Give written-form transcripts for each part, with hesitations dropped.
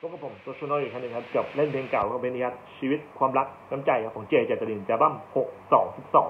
พบกับผมตัวชูโน่อีกครั้งนึงครับกับเล่นเพลงเก่าของเพลงนี้ครับชีวิตความรักน้ำใจครับของเจเจตรินจากบั้ม6 2 12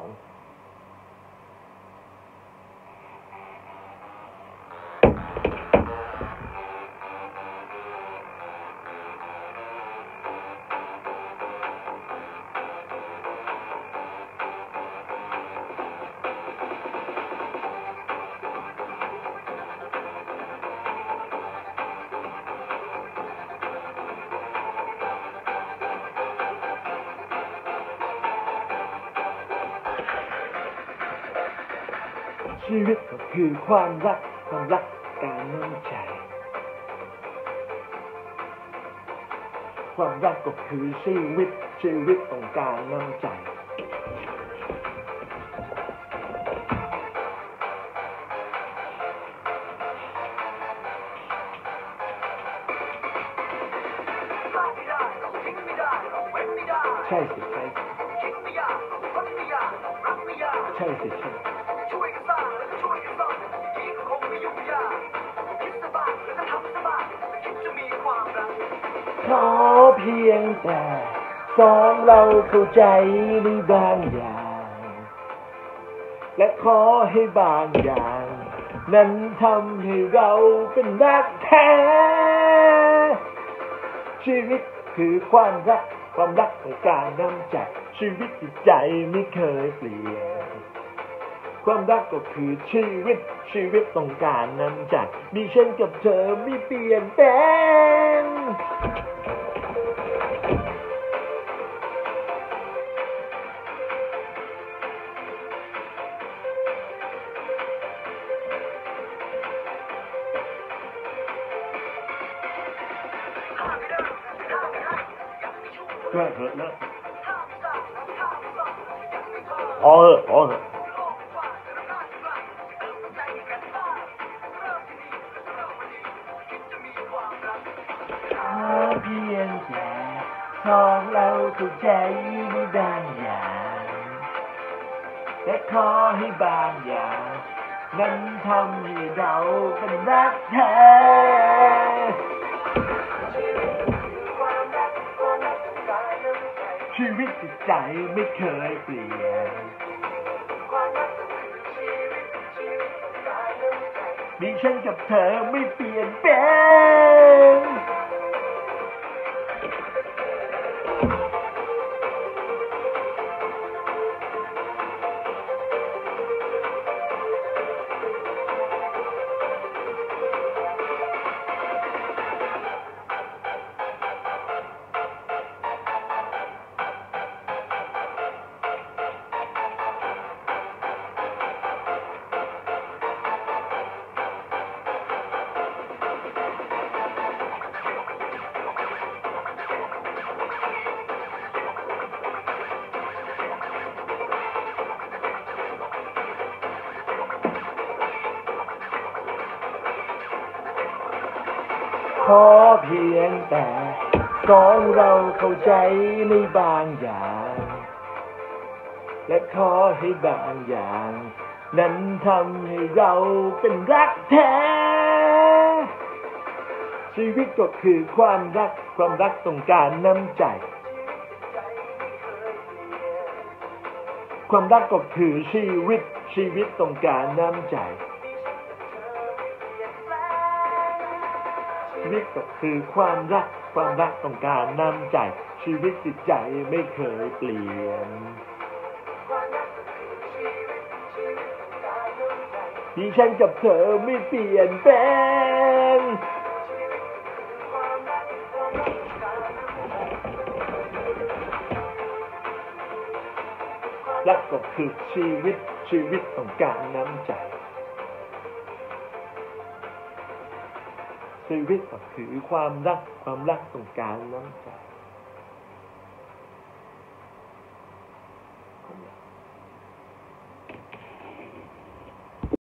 ชีวิตก็คือความรักการน้ำใจความรักก็คือชีวิตต้องการน้ำใจใช่สิใช่สิใช่สิใช่ขอเพียงแต่สองเราเข้าใจในบางอย่างและขอให้บางอย่างนั้นทำให้เราเป็นรักแท้ชีวิตคือความรักในการน้ำใจชีวิตจิตใจไม่เคยเปลี่ยนความรักก็คือชีวิตต้องการน้ำใจมีฉันกับเธอไม่เปลี่ยนแปลงเลิกเถอะเลิกพอเถอะขอเพียงแต่สองเราเข้าใจในบางอย่างและขอให้บางอย่างนั้นทำให้เราเป็นรักแท้ชีวิตจิตใจไม่เคยเปลี่ยนมีฉันกับเธอไม่เปลี่ยนแปลงขอเพียงแต่สองเราเข้าใจในบางอย่างและขอให้บางอย่างนั้นทำให้เราเป็นรักแท้ชีวิตก็คือความรักต้องการน้ำใจความรักก็คือชีวิตต้องการน้ำใจชีวิตก็คือความรักต้องการน้ำใจชีวิตจิตใจไม่เคยเปลี่ยนที่ฉันกับเธอไม่เปลี่ยนแปลงรักก็คือชีวิตต้องการน้ำใจชีวิตก็คือความรักต้องการน้ำใจ